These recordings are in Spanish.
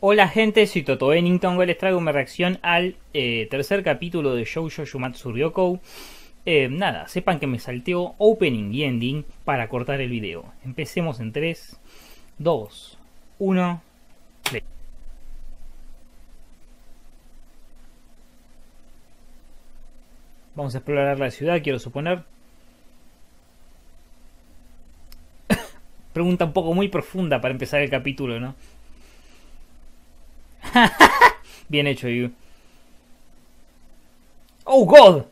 Hola gente, soy Toto Bennington. Hoy les traigo una reacción al tercer capítulo de Shoujo Shumatsu Ryokou. Nada, sepan que me salteo opening y ending para cortar el video. Empecemos en 3, 2, 1, play. Vamos a explorar la ciudad, quiero suponer. Pregunta un poco muy profunda para empezar el capítulo, ¿no? Bien hecho, Yu. ¡Oh, God!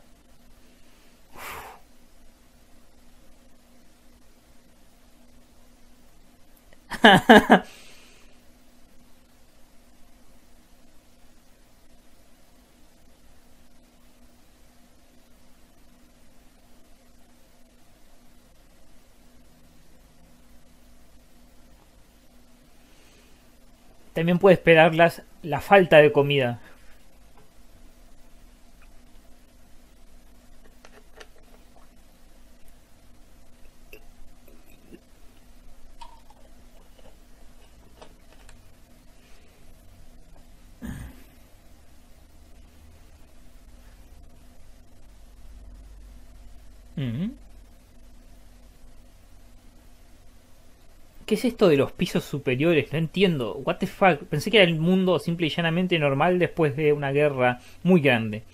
También puede esperar la falta de comida. Mm. ¿Qué es esto de los pisos superiores? No entiendo. What the fuck? Pensé que era el mundo simple y llanamente normal después de una guerra muy grande.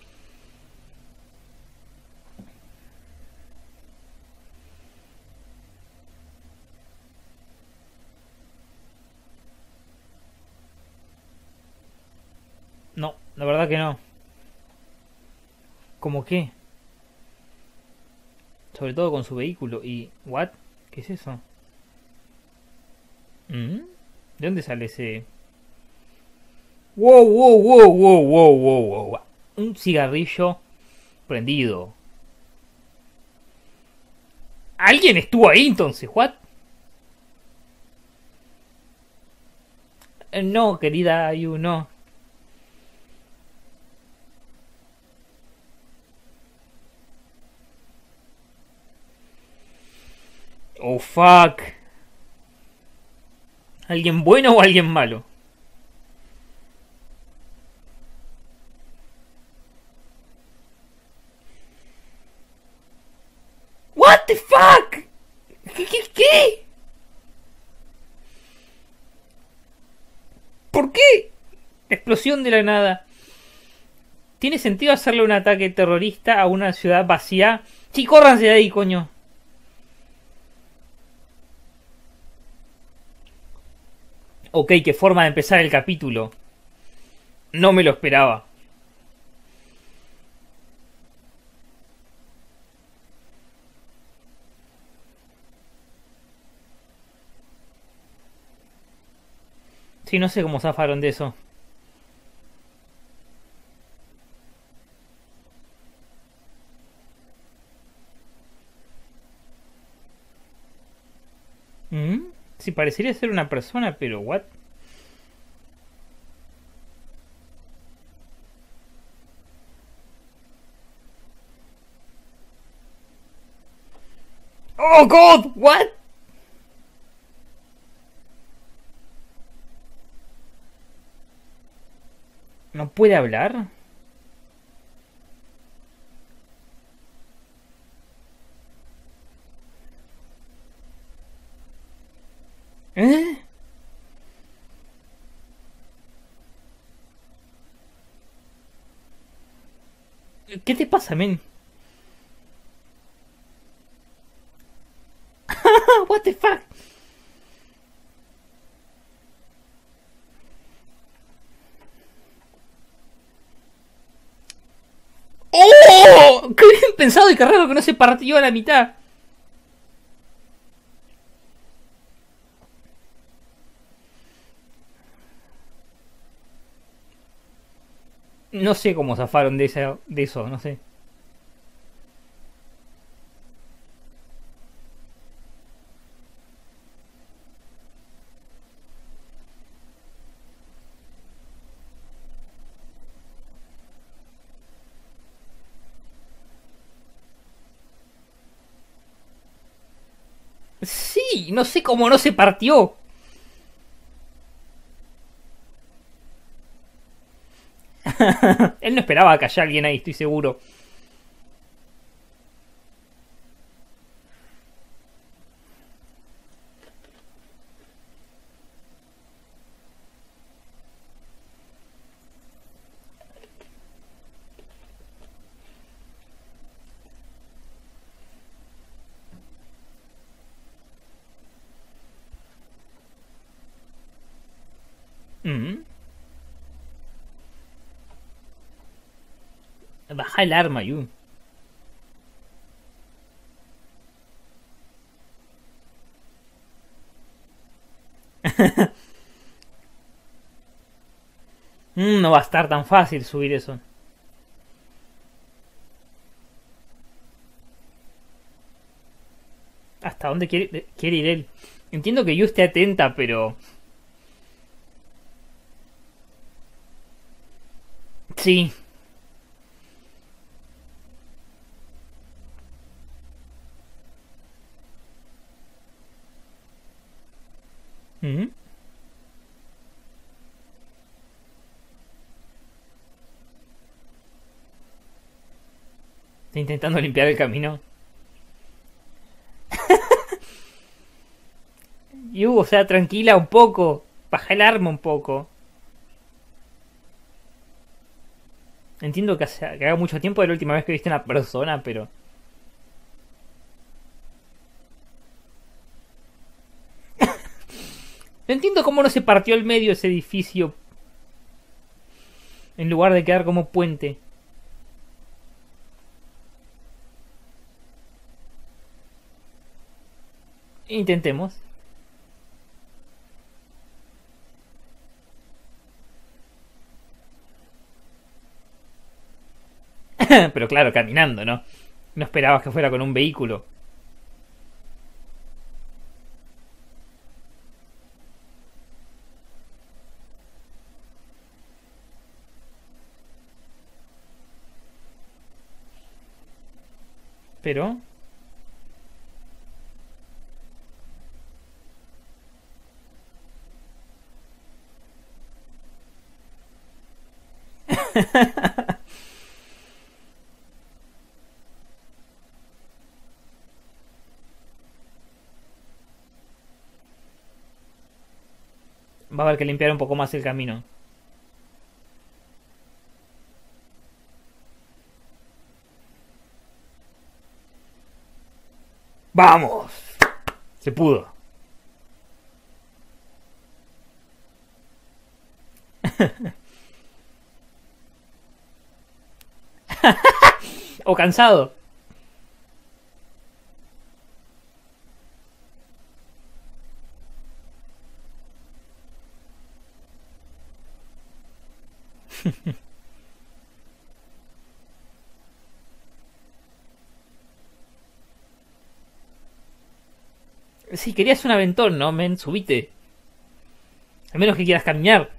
No, la verdad que no. ¿Cómo qué? Sobre todo con su vehículo. ¿Y what? ¿Qué es eso? ¿Mm? ¿De dónde sale ese? Wow, wow, wow, wow, wow, wow, wow. Un cigarrillo prendido. ¿Alguien estuvo ahí entonces? ¿What? No, querida Ayu, no. Oh, fuck. ¿Alguien bueno o alguien malo? What the fuck? ¿Qué? ¿Por qué? Explosión de la nada. ¿Tiene sentido hacerle un ataque terrorista a una ciudad vacía? Sí, córranse de ahí, coño. Ok, qué forma de empezar el capítulo. No me lo esperaba. Sí, no sé cómo zafaron de eso. ¿Mm? Sí, parecería ser una persona, pero what? Oh god, what? ¿No puede hablar? ¿Eh? ¿Qué te pasa, men? What the fuck? ¡Oh! ¡Qué bien pensado y qué raro que no se partió a la mitad! No sé cómo zafaron de eso, no sé. Sí, no sé cómo no se partió. Él no esperaba que haya alguien ahí, estoy seguro. Mm. Baja el arma, Yu. No va a estar tan fácil subir eso. ¿Hasta dónde quiere ir él? Entiendo que Yu esté atenta, pero... Sí. Mm. Está intentando limpiar el camino. Yu, o sea, tranquila un poco. Baja el arma un poco. Entiendo que haga mucho tiempo de la última vez que viste a una persona, pero... No entiendo cómo no se partió al medio ese edificio en lugar de quedar como puente. Intentemos. Pero claro, caminando, ¿no? No esperabas que fuera con un vehículo. Pero... Va a haber que limpiar un poco más el camino. ¡Vamos! Se pudo. O cansado. Si querías un aventón, ¿no, men? Subite. Al menos que quieras caminar.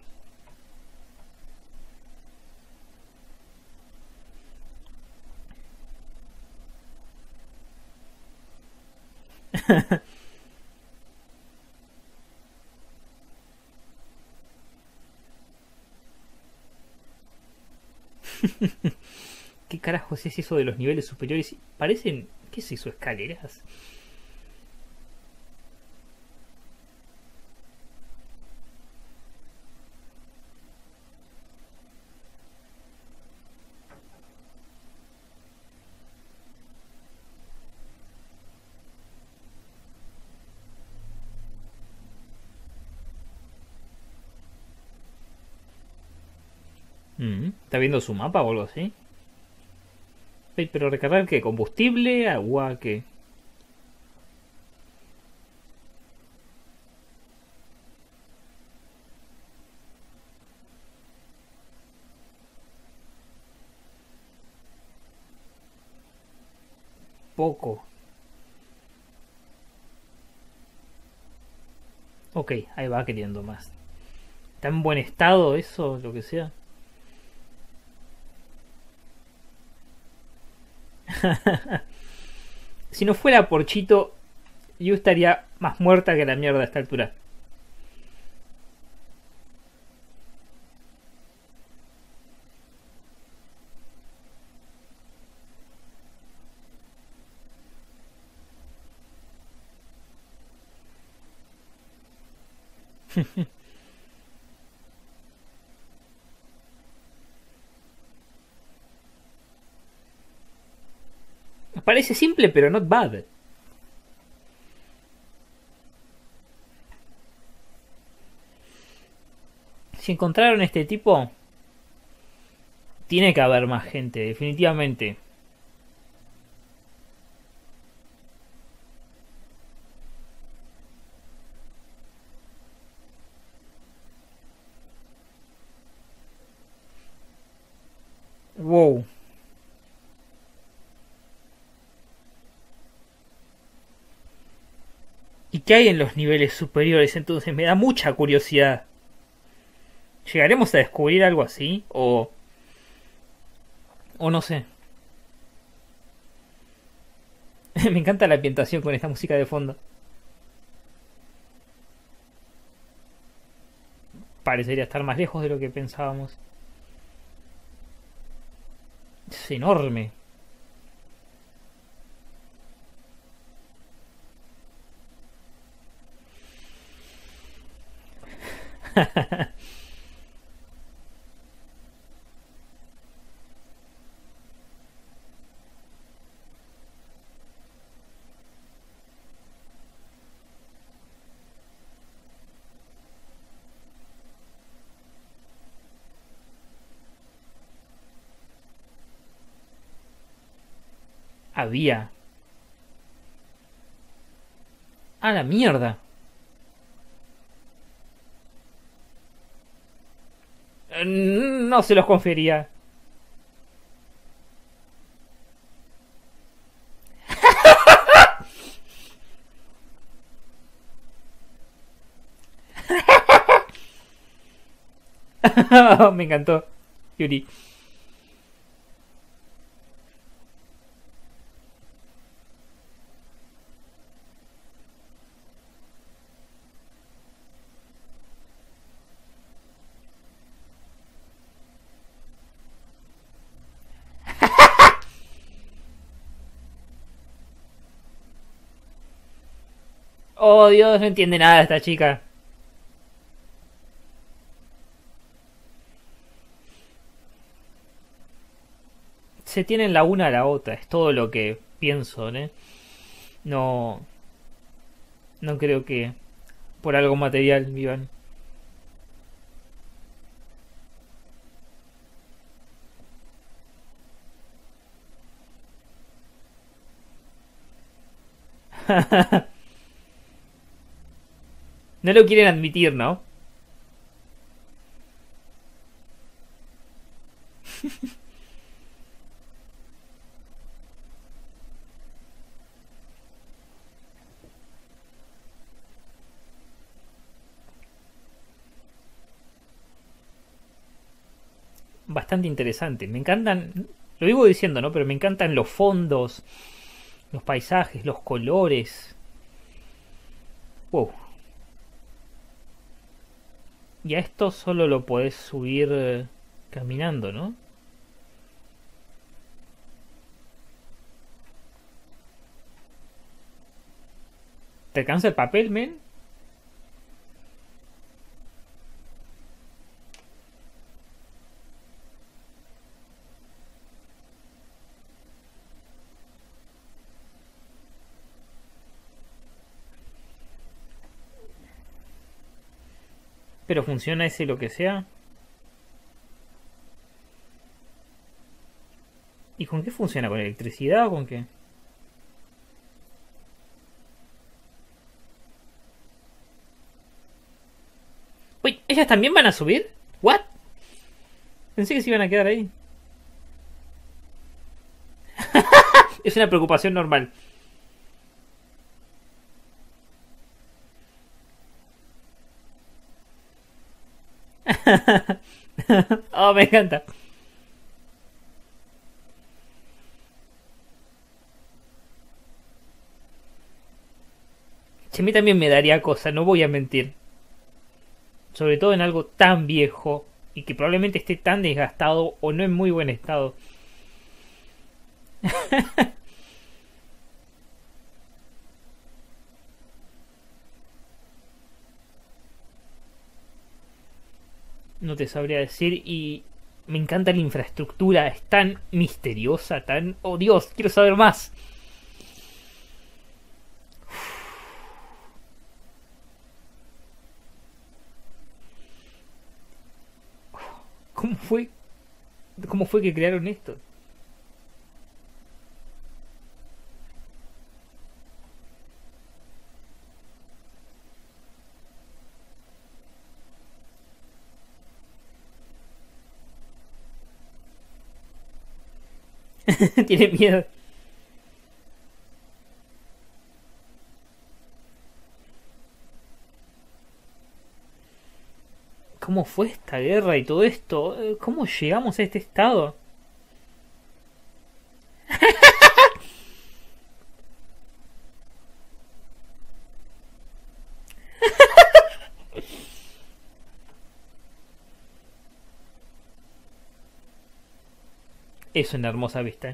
¿Qué carajos es eso de los niveles superiores? Parecen... ¿Qué es eso? ¿Escaleras? ¿Está viendo su mapa o algo así? Pero recargar qué, combustible, agua, qué. Poco. Ok, ahí va queriendo más. ¿Está en buen estado eso, lo que sea? Si no fuera por Chito, yo estaría más muerta que la mierda a esta altura. Parece simple, pero not bad. Si encontraron este tipo, tiene que haber más gente, definitivamente. Wow. ¿Y qué hay en los niveles superiores? Entonces me da mucha curiosidad. ¿Llegaremos a descubrir algo así? O no sé. Me encanta la ambientación con esta música de fondo. Parecería estar más lejos de lo que pensábamos. Es enorme. Había. ¡A la mierda! No se los confería. Me encantó. Yuri. Oh Dios, no entiende nada esta chica. Se tienen la una a la otra, es todo lo que pienso, ¿eh? No, no creo que por algo material vivan. No lo quieren admitir, ¿no? Bastante interesante. Me encantan, lo vivo diciendo, ¿no? Pero me encantan los fondos, los paisajes, los colores. Wow. Y a esto solo lo podés subir caminando, ¿no? ¿Te alcanza el papel, men? Pero funciona ese lo que sea. ¿Y con qué funciona? ¿Con electricidad o con qué? Uy, ¿ellas también van a subir? ¿What? Pensé que se iban a quedar ahí. Es una preocupación normal. Oh, me encanta. Che, a mí también me daría cosa, no voy a mentir. Sobre todo en algo tan viejo y que probablemente esté tan desgastado o no en muy buen estado. No te sabría decir y me encanta la infraestructura, es tan misteriosa, tan... ¡Oh Dios! Quiero saber más. ¿Cómo fue? ¿Cómo fue que crearon esto? Tiene miedo. ¿Cómo fue esta guerra y todo esto? ¿Cómo llegamos a este estado? Es una hermosa vista.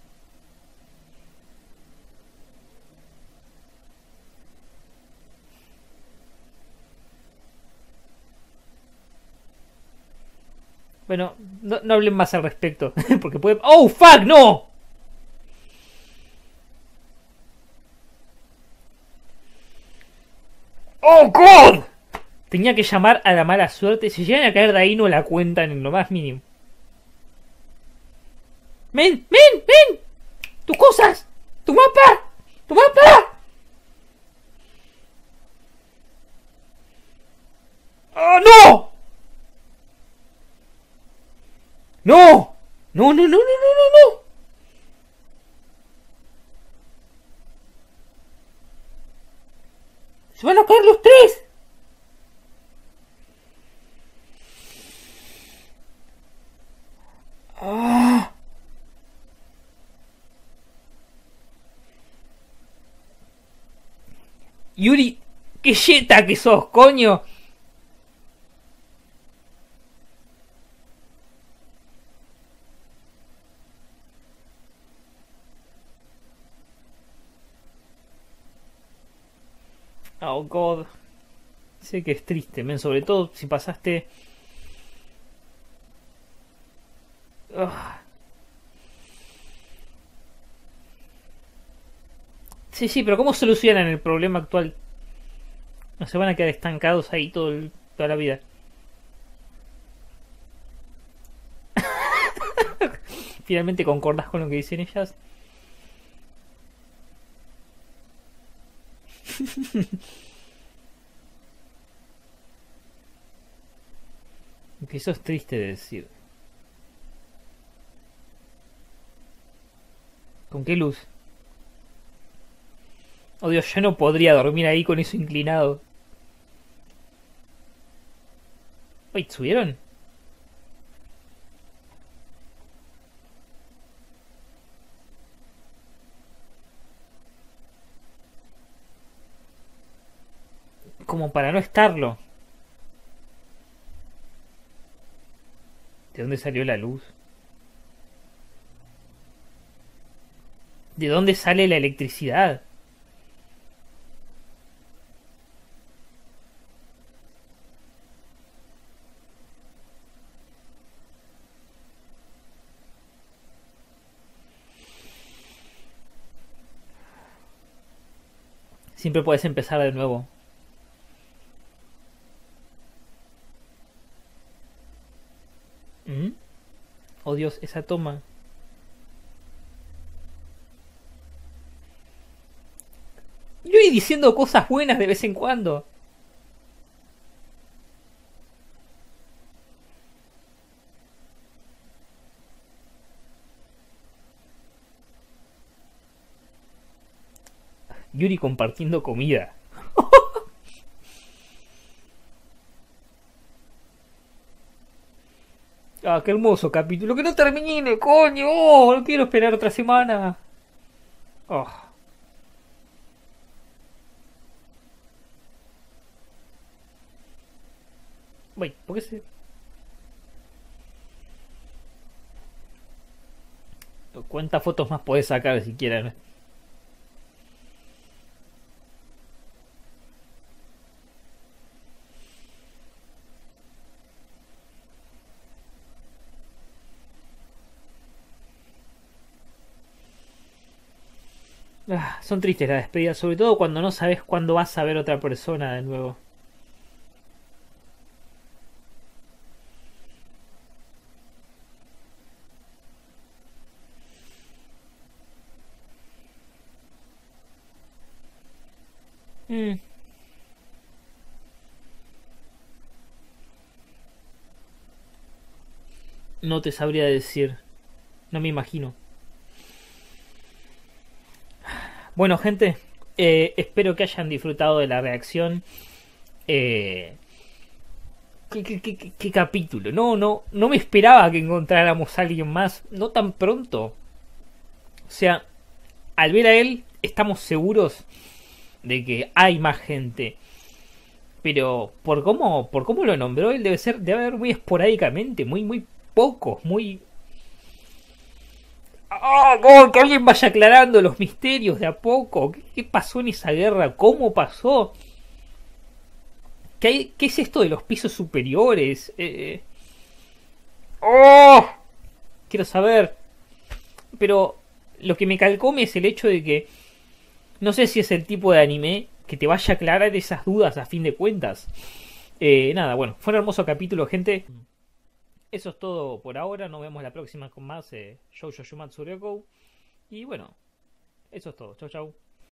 Bueno, no hablen más al respecto. Porque puede... ¡Oh, fuck! ¡No! ¡Oh, God! Tenía que llamar a la mala suerte. Si llegan a caer de ahí, no la cuentan en lo más mínimo. ¡Men! ¡Men! ¡Men! ¡Tus cosas! ¡Tu mapa! ¡Tu mapa! ¡Oh, no! ¡No! ¡No, no, no, no, no, no, no! ¡Se van a caer los tres! ¡Ah! Yuri, qué yeta que sos, coño. Oh, God. Sé que es triste, men. Sobre todo si pasaste... Ah. Sí, sí, pero ¿cómo solucionan el problema actual? No se van a quedar estancados ahí toda la vida. Finalmente concordas con lo que dicen ellas. Que eso es triste de decir. ¿Con qué luz? Oh Dios, yo no podría dormir ahí con eso inclinado. Wait, ¿subieron? Como para no estarlo. ¿De dónde salió la luz? ¿De dónde sale la electricidad? Siempre puedes empezar de nuevo. ¿Mm? Oh Dios, esa toma. Yo voy diciendo cosas buenas de vez en cuando. Yuri compartiendo comida. Ah, qué hermoso capítulo. Que no termine, coño. Oh, no quiero esperar otra semana. Oh. Wait, ¿por qué se...? ¿Cuántas fotos más podés sacar siquiera? Son tristes las despedidas, sobre todo cuando no sabes cuándo vas a ver otra persona de nuevo. Mm, no te sabría decir. No me imagino. Bueno, gente, espero que hayan disfrutado de la reacción. Eh, ¿Qué capítulo? No me esperaba que encontráramos a alguien más, no tan pronto. O sea, al ver a él, estamos seguros de que hay más gente. Pero por cómo lo nombró, él debe haber muy esporádicamente, muy pocos, muy. No, que alguien vaya aclarando los misterios de a poco. ¿Qué pasó en esa guerra? ¿Cómo pasó? ¿Qué es esto de los pisos superiores? ¡Oh! Quiero saber. Pero lo que me calcome es el hecho de que no sé si es el tipo de anime que te vaya a aclarar esas dudas a fin de cuentas. Nada, bueno, fue un hermoso capítulo, gente. Eso es todo por ahora. Nos vemos la próxima con más Shoujo Shumatsu Ryoko. Y bueno, eso es todo. Chau, chau.